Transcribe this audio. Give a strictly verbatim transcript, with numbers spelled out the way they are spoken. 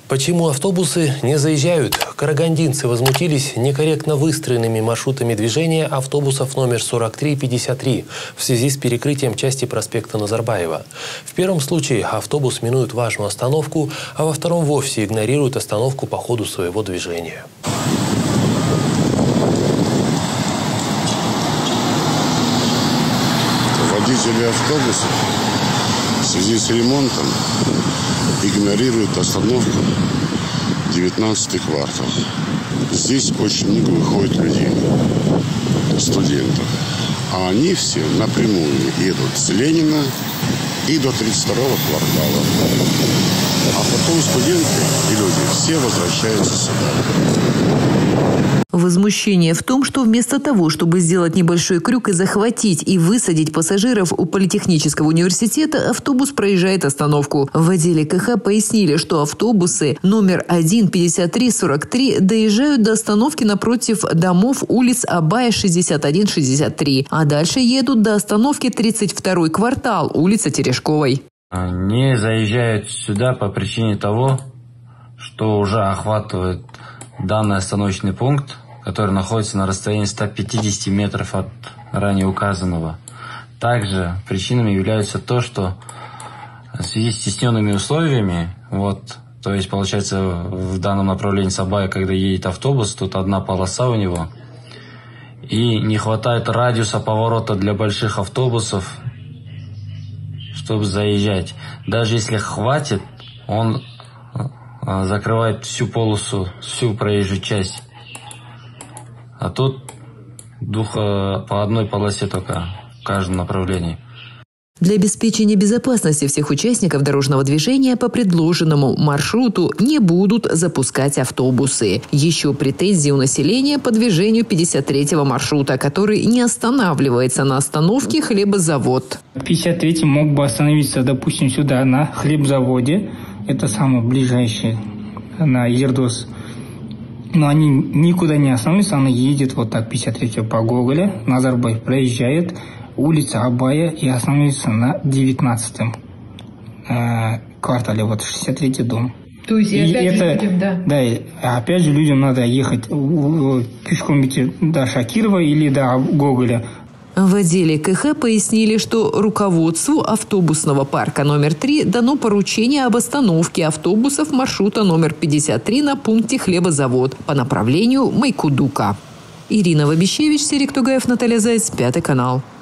Почему автобусы не заезжают? Карагандинцы возмутились некорректно выстроенными маршрутами движения автобусов номер сорок три пятьдесят три в связи с перекрытием части проспекта Назарбаева. В первом случае автобус минует важную остановку, а во втором вовсе игнорирует остановку по ходу своего движения. Водители автобусов в связи с ремонтом игнорируют остановку девятнадцатый квартал. Здесь очень много выходит людей, студентов. А они все напрямую едут с Ленина и до тридцать второго квартала. А потом студенты и люди все возвращаются сюда. Возмущение в том, что вместо того, чтобы сделать небольшой крюк и захватить и высадить пассажиров у Политехнического университета, автобус проезжает остановку. В отделе КХ пояснили, что автобусы номер один пятьдесят три сорок три доезжают до остановки напротив домов улиц Абая шестьдесят один шестьдесят три, а дальше едут до остановки тридцать второй квартал, улица Терешковой. Они заезжают сюда по причине того, что уже охватывает данный остановочный пункт, который находится на расстоянии ста пятидесяти метров от ранее указанного. Также причинами является то, что в связи с стесненными условиями, вот, то есть получается в данном направлении с Абая, когда едет автобус, тут одна полоса у него, и не хватает радиуса поворота для больших автобусов, чтобы заезжать. Даже если хватит, он закрывает всю полосу, всю проезжую часть. А тут двух, по одной полосе только в каждом направлении. Для обеспечения безопасности всех участников дорожного движения по предложенному маршруту не будут запускать автобусы. Еще претензии у населения по движению пятьдесят третьего маршрута, который не останавливается на остановке хлебозавод. пятьдесят третий мог бы остановиться, допустим, сюда на хлебзаводе. Это самое ближайшее на Ердос. Но они никуда не остановятся, она едет вот так пятьдесят третьего по Гоголя, Назарбаев проезжает, улица Абая и остановится на девятнадцатом э, квартале, вот шестьдесят третий дом. То есть и опять это, же людям, да? Да, и опять же людям надо ехать пешком идти до Шакирова или до Гоголя. В отделе КХ пояснили, что руководству автобусного парка номер три дано поручение об остановке автобусов маршрута номер пятьдесят три на пункте хлебозавод по направлению Майкудука. Ирина Вабищевич, Серик Тугаев, Наталья Заяц, Пятый канал.